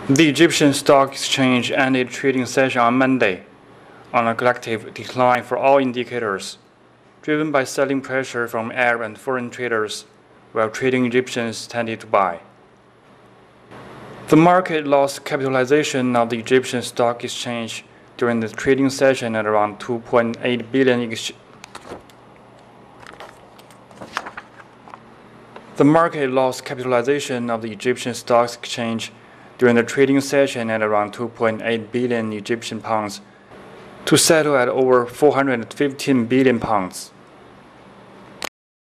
The Egyptian Stock Exchange ended trading session on Monday on a collective decline for all indicators, driven by selling pressure from Arab and foreign traders, while trading Egyptians tended to buy. The market lost capitalization of the Egyptian Stock Exchange during the trading session at around 2.8 billion. The market lost capitalization of the Egyptian Stock Exchange during the trading session at around 2.8 billion Egyptian pounds to settle at over 415 billion pounds.